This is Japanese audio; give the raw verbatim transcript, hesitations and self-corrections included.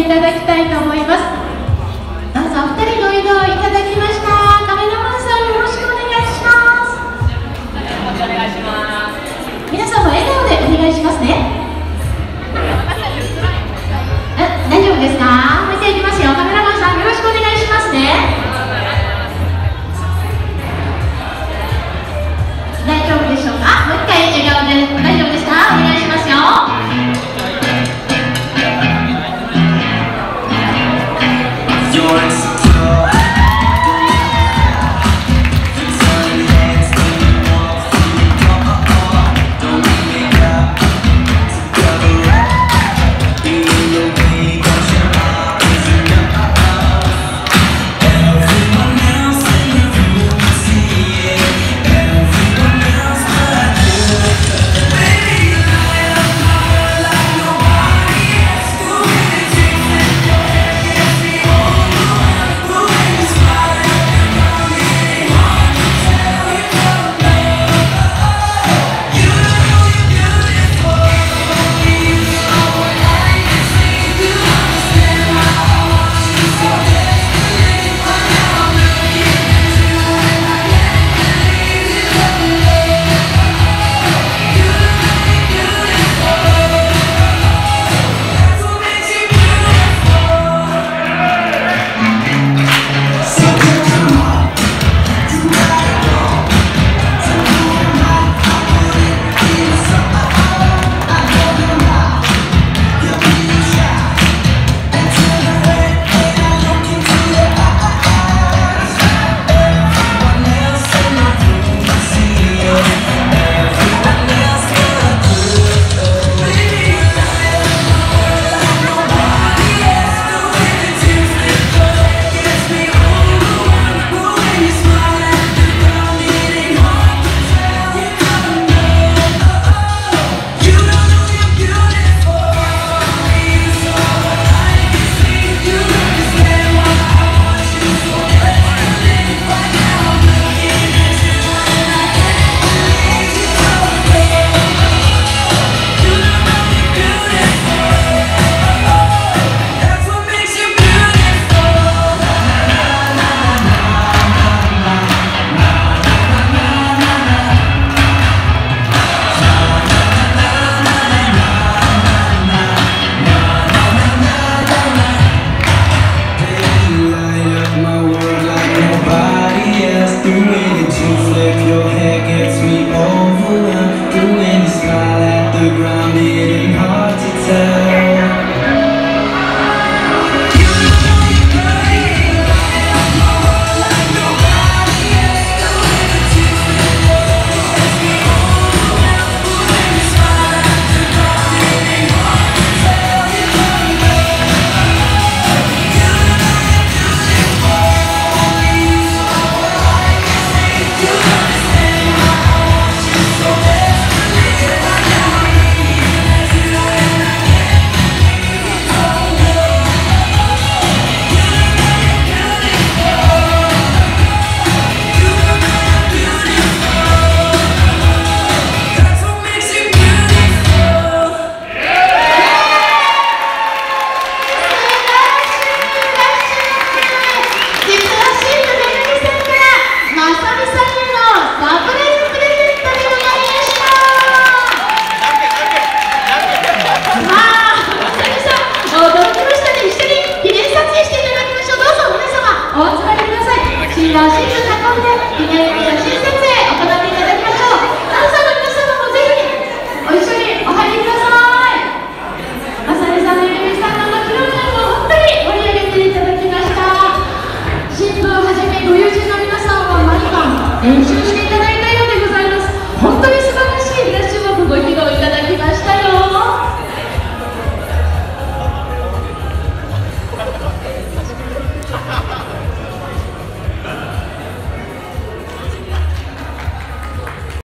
ただきたいと思います。どうぞお二人ご移動いただきました。カメラマンさんよろしくお願いします。 お願いします。 皆さんも笑顔でお願いしますね。あ、大丈夫ですか？もう一回いきますよ。カメラマンさんよろしくお願いしますね。大丈夫でしょうか？もう一回笑顔で大丈夫ですか？お願いしますよ。 Ground, it ain't hard to tell.